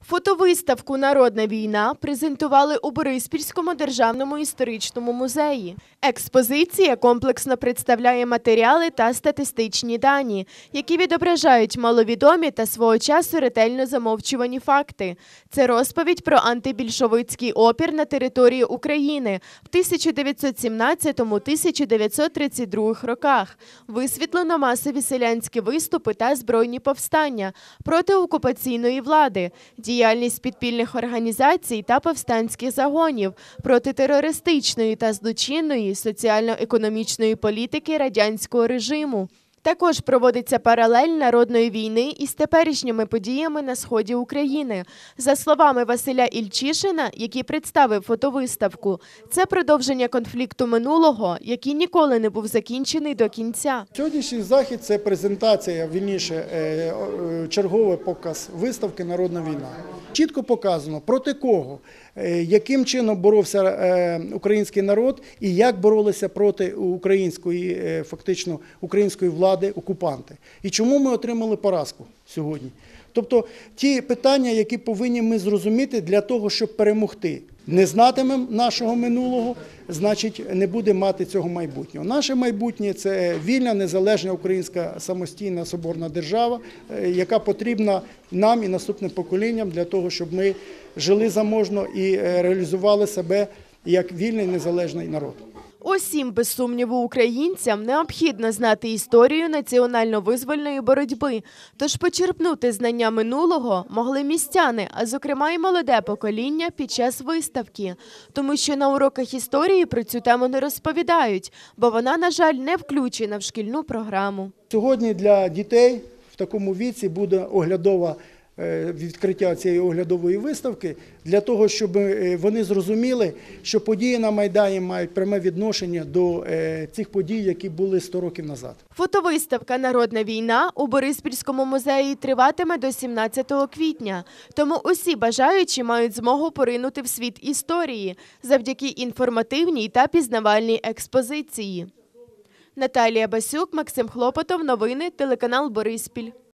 Фотовиставку «Народна війна» презентували у Бориспільському державному історичному музеї. Експозиція комплексно представляє матеріали та статистичні дані, які відображають маловідомі та свого часу ретельно замовчувані факти. Це розповідь про антибільшовицький опір на території України в 1917-1932 роках. Висвітлено масові селянські виступи та збройні повстання проти окупаційної влади, діяльність підпільних організацій та повстанських загонів, протитерористичної та злочинної соціально-економічної політики радянського режиму. Також проводиться паралель народної війни із теперішніми подіями на сході України. За словами Василя Ільчишина, який представив фотовиставку, це продовження конфлікту минулого, який ніколи не був закінчений до кінця. Сьогоднішній захід – це презентація, черговий показ виставки «Народна війна». Чітко показано, проти кого, яким чином боровся український народ і як боролися проти української влади окупанти. І чому ми отримали поразку сьогодні. Тобто ті питання, які повинні ми зрозуміти для того, щоб перемогти. Не знатимемо нашого минулого, значить не буде мати цього майбутнього. Наше майбутнє – це вільна, незалежна українська самостійна соборна держава, яка потрібна нам і наступним поколінням для того, щоб ми жили заможно і реалізували себе як вільний незалежний народ. Усім, без сумніву, українцям необхідно знати історію національно-визвольної боротьби, тож почерпнути знання минулого могли містяни, а зокрема і молоде покоління під час виставки. Тому що на уроках історії про цю тему не розповідають, бо вона, на жаль, не включена в шкільну програму. Сьогодні для дітей в такому віці буде відкриття цієї оглядової виставки для того, щоб вони зрозуміли, що події на Майдані мають пряме відношення до цих подій, які були 100 років назад. Фотовиставка «Народна війна» у Бориспільському музеї триватиме до 17 квітня. Тому усі бажаючі мають змогу поринути в світ історії завдяки інформативній та пізнавальній експозиції. Наталія Басюк, Максим Хлопотов. Новини, телеканал Бориспіль.